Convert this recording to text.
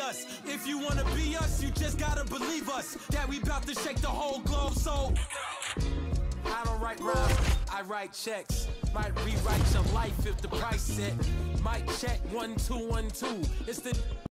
us. If you wanna be us, you just gotta believe us. That we bout to shake the whole globe, so I don't write rhymes, I write checks. Might rewrite your life if the price set. Might check 1 2 1 2. It's the